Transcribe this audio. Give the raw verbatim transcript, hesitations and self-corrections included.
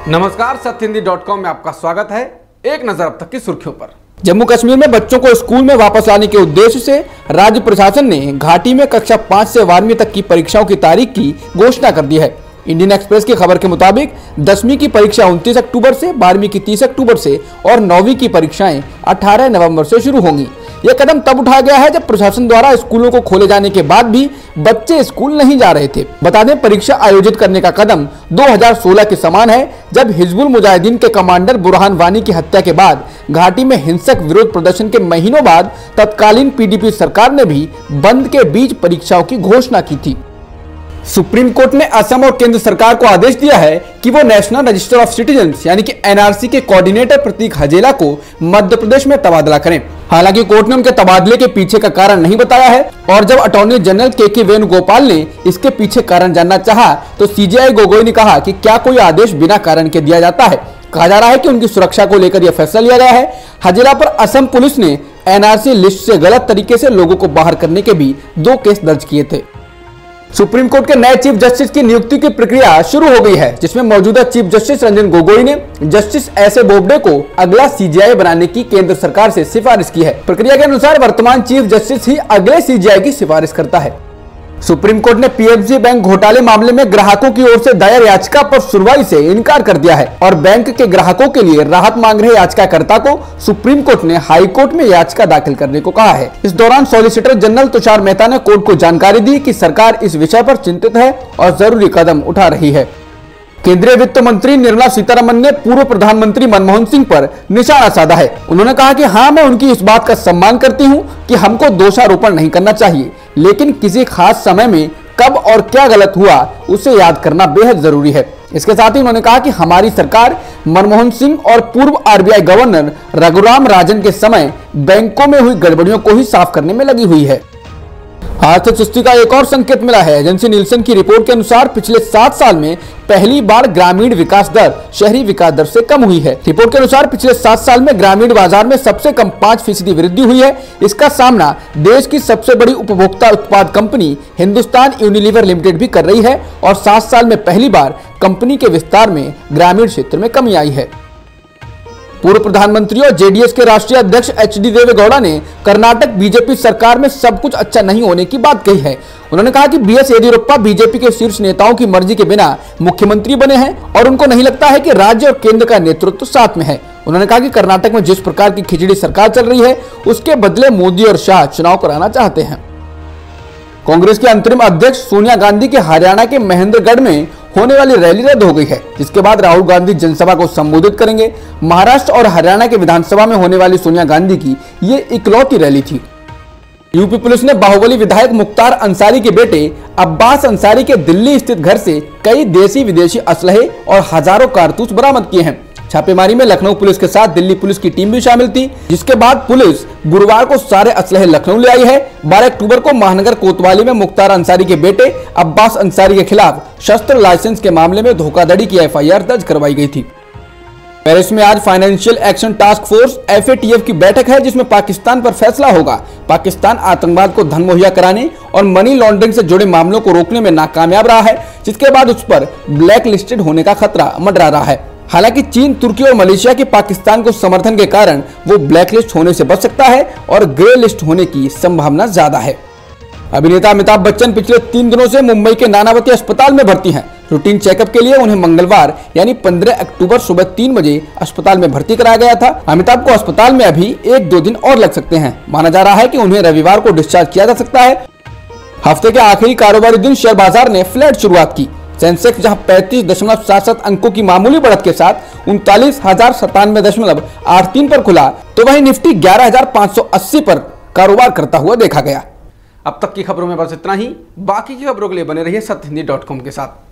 नमस्कार, सत्य Hindi dot com में आपका स्वागत है। एक नजर अब तक की सुर्खियों पर। जम्मू कश्मीर में बच्चों को स्कूल में वापस लाने के उद्देश्य से राज्य प्रशासन ने घाटी में कक्षा पाँच से बारहवीं तक की परीक्षाओं की तारीख की घोषणा कर दी है। इंडियन एक्सप्रेस की खबर के मुताबिक दसवीं की परीक्षा उनतीस अक्टूबर से, बारहवीं की तीस अक्टूबर से और नौवीं की परीक्षाएं अठारह नवंबर से शुरू होंगी। यह कदम तब उठाया गया है जब प्रशासन द्वारा स्कूलों को खोले जाने के बाद भी बच्चे स्कूल नहीं जा रहे थे। बता दें, परीक्षा आयोजित करने का कदम दो हज़ार सोलह के समान है, जब हिजबुल मुजाहिदीन के कमांडर बुरहान वानी की हत्या के बाद घाटी में हिंसक विरोध प्रदर्शन के महीनों बाद तत्कालीन पीडीपी सरकार ने भी बंद के बीच परीक्षाओं की घोषणा की थी। सुप्रीम कोर्ट ने असम और केंद्र सरकार को आदेश दिया है कि वो नेशनल रजिस्टर ऑफ सिटीजन्स यानी कि एनआरसी के कोऑर्डिनेटर प्रतीक हजेला को मध्य प्रदेश में तबादला करें। हालांकि कोर्ट ने उनके तबादले के पीछे का कारण नहीं बताया है और जब अटॉर्नी जनरल के के वेणुगोपाल ने इसके पीछे कारण जानना चाहा तो सीजेआई गोगोई ने कहा कि क्या कोई आदेश बिना कारण के दिया जाता है। कहा जा रहा है कि उनकी सुरक्षा को लेकर यह फैसला लिया गया है। हजेला पर असम पुलिस ने एनआरसी लिस्ट से गलत तरीके से लोगों को बाहर करने के भी दो केस दर्ज किए थे। सुप्रीम कोर्ट के नए चीफ जस्टिस की नियुक्ति की प्रक्रिया शुरू हो गई है, जिसमें मौजूदा चीफ जस्टिस रंजन गोगोई ने जस्टिस एस ए बोबडे को अगला सीजेआई बनाने की केंद्र सरकार से सिफारिश की है। प्रक्रिया के अनुसार वर्तमान चीफ जस्टिस ही अगले सीजेआई की सिफारिश करता है। सुप्रीम कोर्ट ने पीएमसी बैंक घोटाले मामले में ग्राहकों की ओर से दायर याचिका पर सुनवाई से इनकार कर दिया है और बैंक के ग्राहकों के लिए राहत मांग रहे याचिकाकर्ता को सुप्रीम कोर्ट ने हाई कोर्ट में याचिका दाखिल करने को कहा है। इस दौरान सॉलिसिटर जनरल तुषार मेहता ने कोर्ट को जानकारी दी कि सरकार इस विषय पर चिंतित है और जरूरी कदम उठा रही है। केंद्रीय वित्त मंत्री निर्मला सीतारमण ने पूर्व प्रधानमंत्री मनमोहन सिंह पर निशाना साधा है। उन्होंने कहा कि हाँ, मैं उनकी इस बात का सम्मान करती हूँ कि हमको दोषारोपण नहीं करना चाहिए, लेकिन किसी खास समय में कब और क्या गलत हुआ उसे याद करना बेहद जरूरी है। इसके साथ ही उन्होंने कहा कि हमारी सरकार मनमोहन सिंह और पूर्व आरबीआई गवर्नर रघुराम राजन के समय बैंकों में हुई गड़बड़ियों को ही साफ करने में लगी हुई है। आर्थिक सुस्ती का एक और संकेत मिला है। एजेंसी नीलसन की रिपोर्ट के अनुसार पिछले सात साल में पहली बार ग्रामीण विकास दर शहरी विकास दर से कम हुई है। रिपोर्ट के अनुसार पिछले सात साल में ग्रामीण बाजार में सबसे कम पाँच फीसदी वृद्धि हुई है। इसका सामना देश की सबसे बड़ी उपभोक्ता उत्पाद कंपनी हिंदुस्तान यूनिलीवर लिमिटेड भी कर रही है और सात साल में पहली बार कंपनी के विस्तार में ग्रामीण क्षेत्र में कमी आई है। पूर्व प्रधानमंत्री और जेडीएस के राष्ट्रीय अध्यक्ष एच डी देवेगौड़ा ने कर्नाटक बीजेपी सरकार में सब कुछ अच्छा नहीं होने की बात कही है। उन्होंने कहा कि बी एस येदियुरप्पा बीजेपी के शीर्ष नेताओं की मर्जी के बिना मुख्यमंत्री बने हैं और उनको नहीं लगता है कि राज्य और केंद्र का नेतृत्व साथ में है। उन्होंने कहा कि कर्नाटक में जिस प्रकार की खिचड़ी सरकार चल रही है उसके बदले मोदी और शाह चुनाव कराना चाहते हैं। कांग्रेस के अंतरिम अध्यक्ष सोनिया गांधी के हरियाणा के महेंद्रगढ़ में होने वाली रैली रद्द हो गई है, जिसके बाद राहुल गांधी जनसभा को संबोधित करेंगे। महाराष्ट्र और हरियाणा के विधानसभा में होने वाली सोनिया गांधी की ये इकलौती रैली थी। यूपी पुलिस ने बाहुबली विधायक मुख्तार अंसारी के बेटे अब्बास अंसारी के दिल्ली स्थित घर से कई देसी विदेशी असलहे और हजारों कारतूस बरामद किए हैं। छापेमारी में लखनऊ पुलिस के साथ दिल्ली पुलिस की टीम भी शामिल थी, जिसके बाद पुलिस गुरुवार को सारे असलहे लखनऊ ले आई है। बारह अक्टूबर को महानगर कोतवाली में मुख्तार अंसारी के बेटे अब्बास अंसारी के खिलाफ शस्त्र लाइसेंस के मामले में धोखाधड़ी की एफ आई आर दर्ज करवाई गई थी। पेरिस में आज financial action task force F A T F की बैठक है, जिसमें पाकिस्तान पर फैसला होगा। पाकिस्तान आतंकवाद को धन मुहैया कराने और मनी लॉन्ड्रिंग से जुड़े मामलों को रोकने में नाकामयाब रहा है, जिसके बाद उस पर ब्लैक लिस्टेड होने का खतरा मंडरा रहा है। हालांकि चीन, तुर्की और मलेशिया के पाकिस्तान को समर्थन के कारण वो ब्लैकलिस्ट होने से बच सकता है और ग्रे लिस्ट होने की संभावना ज्यादा है। अभिनेता अमिताभ बच्चन पिछले तीन दिनों से मुंबई के नानावती अस्पताल में भर्ती हैं। रूटीन चेकअप के लिए उन्हें मंगलवार यानी पंद्रह अक्टूबर सुबह तीन बजे अस्पताल में भर्ती कराया गया था। अमिताभ को अस्पताल में अभी एक दो दिन और लग सकते हैं। माना जा रहा है कि उन्हें रविवार को डिस्चार्ज किया जा सकता है। हफ्ते के आखिरी कारोबारी दिन शेयर बाजार ने फ्लैट शुरुआत की। सेंसेक्स जहां पैंतीस दशमलव सात सात अंकों की मामूली बढ़त के साथ उनतालीस हजार सतानवे दशमलव आठ तीन पर खुला, तो वहीं निफ्टी ग्यारह हजार पाँच सौ अस्सी पर कारोबार करता हुआ देखा गया। अब तक की खबरों में बस इतना ही। बाकी की खबरों के लिए बने रहिए सत्य हिंदी डॉट कॉम के साथ।